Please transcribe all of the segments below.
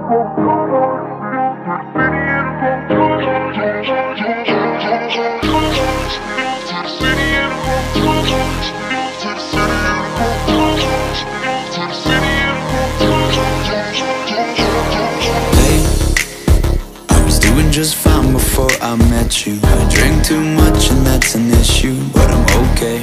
Just fine before I met you. I drink too much and that's an issue, but I'm okay.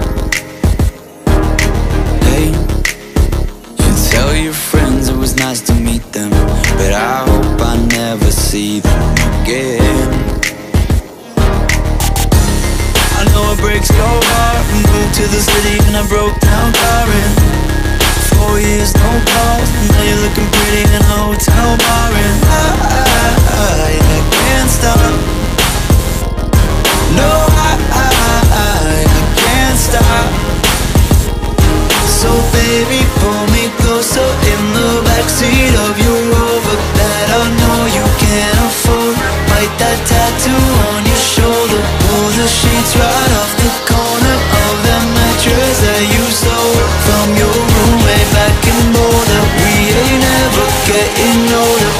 Hey, you tell your friends it was nice to meet them, but I hope I never see them again. I know it breaks your heart. Moved to the city and I broke down crying. 4 years, no calls, now you're looking pretty in a hotel bar. And I can't stop. No, I can't stop. So baby, pull me closer in the backseat of your Rover that I know you can't afford. Bite that tattoo on your shoulder. Pull the sheets right off the corner of that mattress that you stole from your roommate back in Boulder. We ain't never getting older.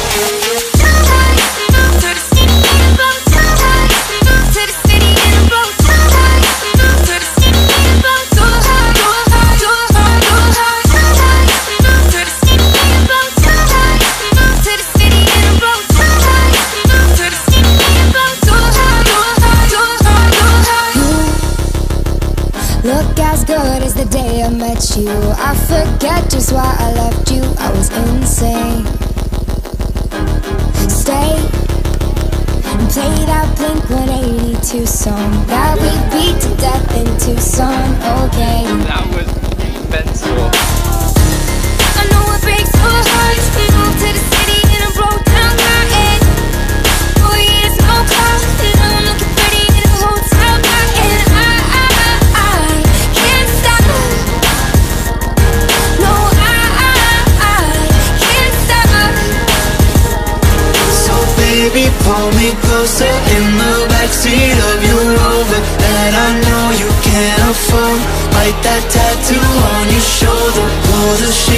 Look as good as the day I met you. I forget just why I left you. I was insane. Stay and play that Blink-182 song that we beat to death in Tucson. Okay, that was mental. I know it breaks your heart. We moved to the city and I broke down crying. 4 years, no call, and I'm looking pretty in a hotel bar. And I can't stop. No, I can't stop. So baby, pull me closer in the backseat of your Rover that I know you can't afford. Bite that tattoo on your shoulder. Pull the shit